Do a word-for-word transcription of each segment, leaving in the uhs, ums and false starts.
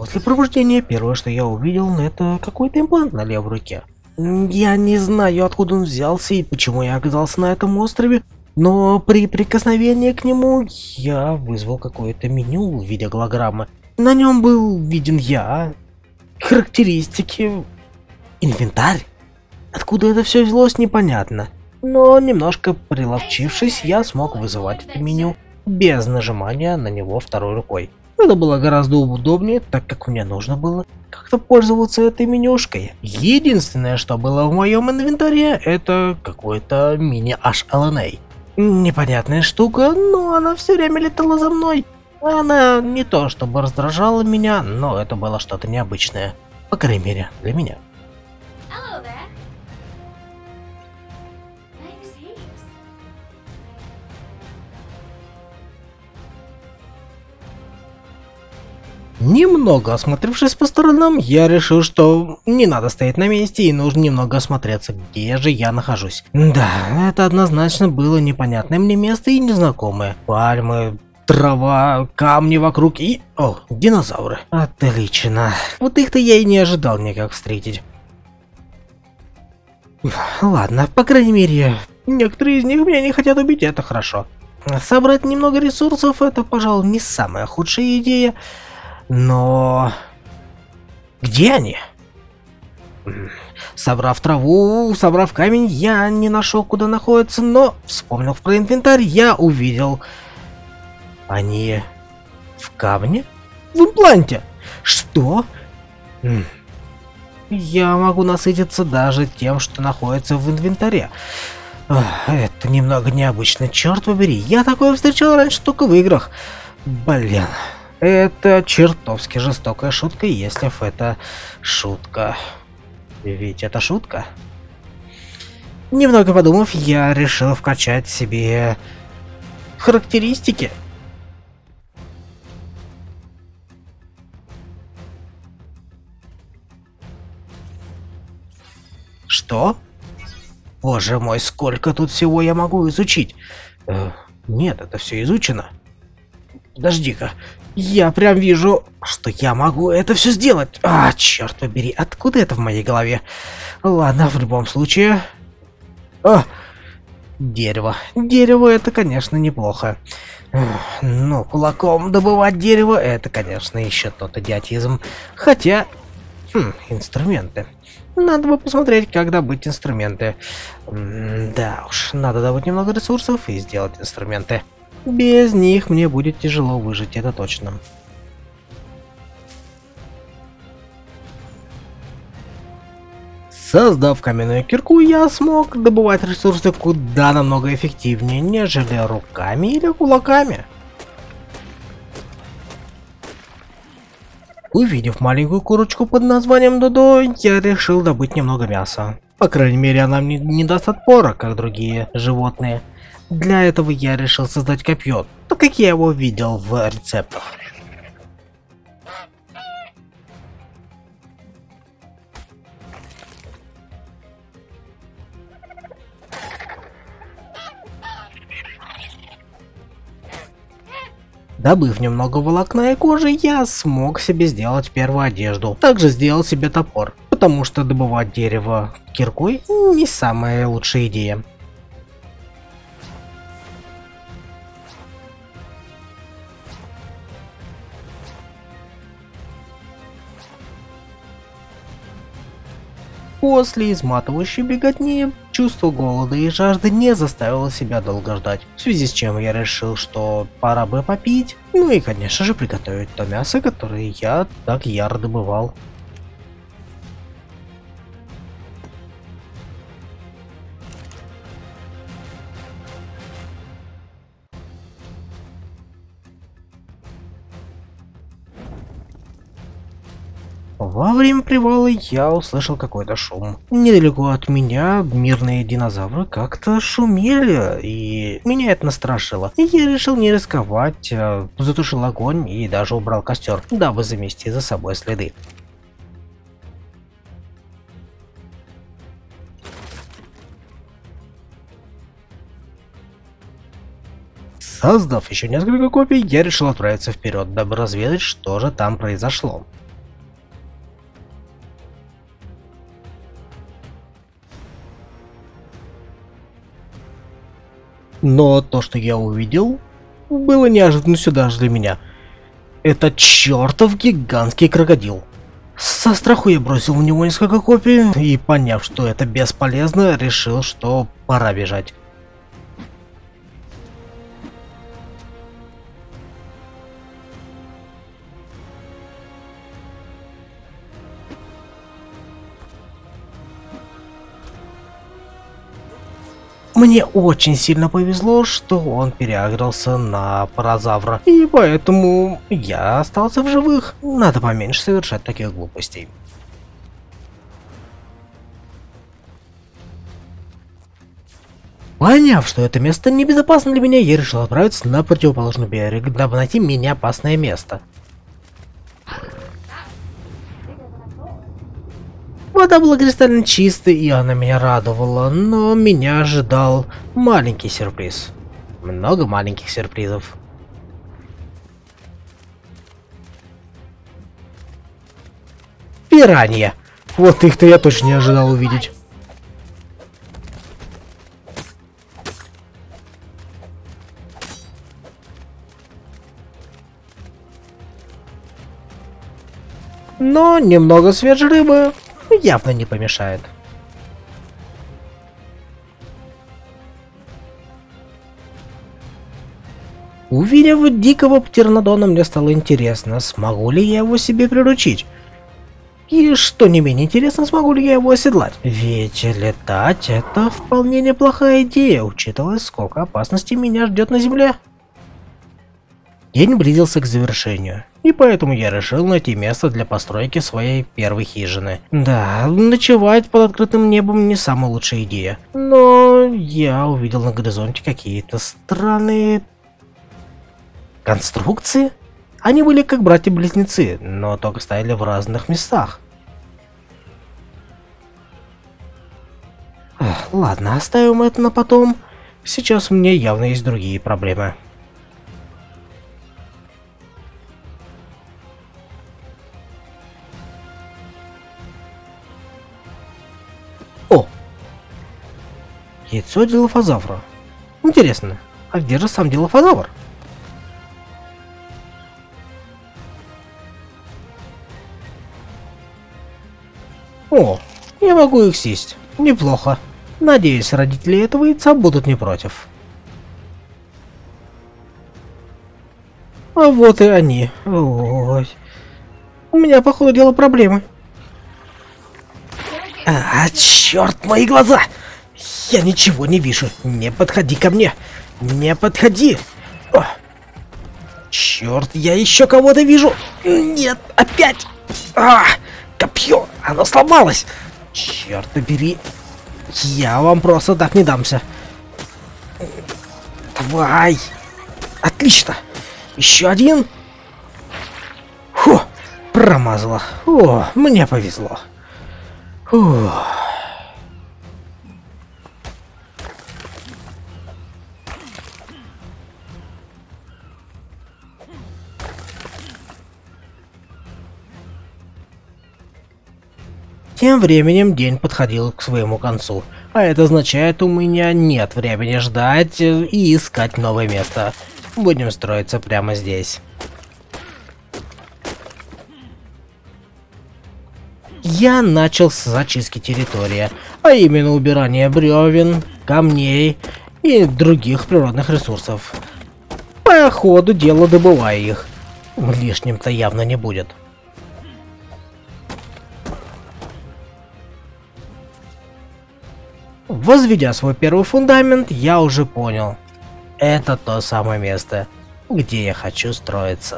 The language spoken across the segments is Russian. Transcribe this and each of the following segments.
После пробуждения первое, что я увидел, это какой-то имплант на левой руке. Я не знаю, откуда он взялся и почему я оказался на этом острове, но при прикосновении к нему я вызвал какое-то меню в виде голограммы. На нем был виден я, характеристики, инвентарь. Откуда это все взялось, непонятно. Но немножко приловчившись, я смог вызывать это меню без нажимания на него второй рукой. Это было гораздо удобнее, так как мне нужно было как-то пользоваться этой менюшкой. Единственное, что было в моем инвентаре, это какой-то мини-эйч эл эн эй. Непонятная штука, но она все время летала за мной. Она не то чтобы раздражала меня, но это было что-то необычное. По крайней мере, для меня. Немного осмотревшись по сторонам, я решил, что не надо стоять на месте и нужно немного осмотреться, где же я нахожусь. Да, это однозначно было непонятное мне место и незнакомое. Пальмы, трава, камни вокруг и... О, динозавры. Отлично. Вот их-то я и не ожидал никак встретить. Ладно, по крайней мере, некоторые из них меня не хотят убить, это хорошо. Собрать немного ресурсов — это, пожалуй, не самая худшая идея. Но... Где они? Собрав траву, собрав камень, я не нашел, куда находятся, но, вспомнив про инвентарь, я увидел... Они... в камне? В импланте! Что? Я могу насытиться даже тем, что находится в инвентаре. Это немного необычно, черт побери. Я такое встречал раньше только в играх. Блин. Это чертовски жестокая шутка, если это шутка. Ведь это шутка. Немного подумав, я решил вкачать себе характеристики. Что? Боже мой, сколько тут всего я могу изучить? Э, нет, это все изучено. Подожди-ка. Я прям вижу, что я могу это все сделать. А, черт побери, откуда это в моей голове? Ладно, в любом случае. А, дерево. Дерево — это, конечно, неплохо. Ну, кулаком добывать дерево — это, конечно, еще тот идиотизм. Хотя, хм, инструменты. Надо бы посмотреть, как добыть инструменты. М да уж, надо добыть немного ресурсов и сделать инструменты. Без них мне будет тяжело выжить, это точно. Создав каменную кирку, я смог добывать ресурсы куда намного эффективнее, нежели руками или кулаками. Увидев маленькую курочку под названием Додо, я решил добыть немного мяса. По крайней мере, она мне не даст отпора, как другие животные. Для этого я решил создать копье, так как я его видел в рецептах. Добыв немного волокна и кожи, я смог себе сделать первую одежду. Также сделал себе топор, потому что добывать дерево киркой не самая лучшая идея. После изматывающей беготни, чувство голода и жажды не заставило себя долго ждать, в связи с чем я решил, что пора бы попить, ну и конечно же приготовить то мясо, которое я так яро добывал. Во время привала я услышал какой-то шум. Недалеко от меня мирные динозавры как-то шумели, и меня это насторожило. И я решил не рисковать, затушил огонь и даже убрал костер, дабы замести за собой следы. Создав еще несколько копий, я решил отправиться вперед, дабы разведать, что же там произошло. Но то, что я увидел, было неожиданностью даже для меня. Это чертов гигантский крокодил. Со страху я бросил в него несколько копий и, поняв, что это бесполезно, решил, что пора бежать. Мне очень сильно повезло, что он переагрился на паразавра, и поэтому я остался в живых. Надо поменьше совершать таких глупостей. Поняв, что это место небезопасно для меня, я решил отправиться на противоположный берег, дабы найти менее опасное место. Вода была кристально чистой, и она меня радовала, но меня ожидал маленький сюрприз. Много маленьких сюрпризов. Пиранья. Вот их-то я точно не ожидал увидеть. Но немного свежей рыбы явно не помешает. Увидев дикого птернодона, мне стало интересно, смогу ли я его себе приручить. И что не менее интересно, смогу ли я его оседлать. Ведь летать — это вполне неплохая идея, учитывая, сколько опасностей меня ждет на земле. День близился к завершению, и поэтому я решил найти место для постройки своей первой хижины. Да, ночевать под открытым небом не самая лучшая идея, но я увидел на горизонте какие-то странные конструкции. Они были как братья-близнецы, но только стояли в разных местах. Эх, ладно, оставим это на потом. Сейчас у меня явно есть другие проблемы. О! Яйцо дилофазавра. Интересно, а где же сам дилофазавр? О, я могу их съесть. Неплохо. Надеюсь, родители этого яйца будут не против. А вот и они. Ой. У меня, походу, дело проблемы. А, черт, мои глаза! Я ничего не вижу. Не подходи ко мне. Не подходи. О. Черт, я еще кого-то вижу. Нет, опять. А, копье, оно сломалось. Черт побери. Я вам просто так не дамся. Давай. Отлично. Еще один. Фу, промазала. О, мне повезло. Фу. Тем временем день подходил к своему концу, а это означает, у меня нет времени ждать и искать новое место. Будем строиться прямо здесь. Я начал с зачистки территории, а именно убирания бревен, камней и других природных ресурсов. По ходу дела добывая их. Лишним-то явно не будет. Возведя свой первый фундамент, я уже понял. Это то самое место, где я хочу строиться.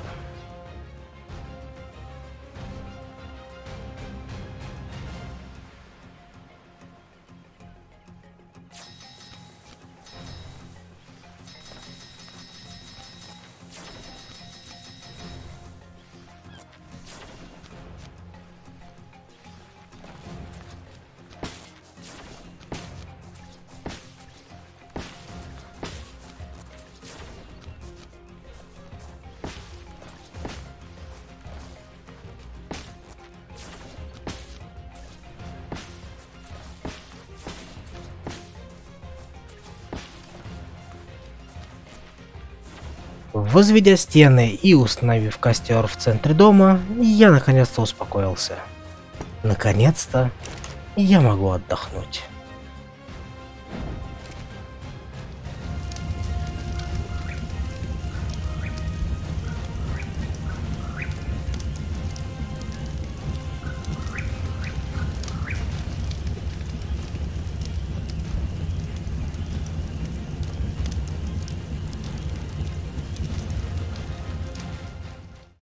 Возведя стены и установив костер в центре дома, я наконец-то успокоился. Наконец-то я могу отдохнуть.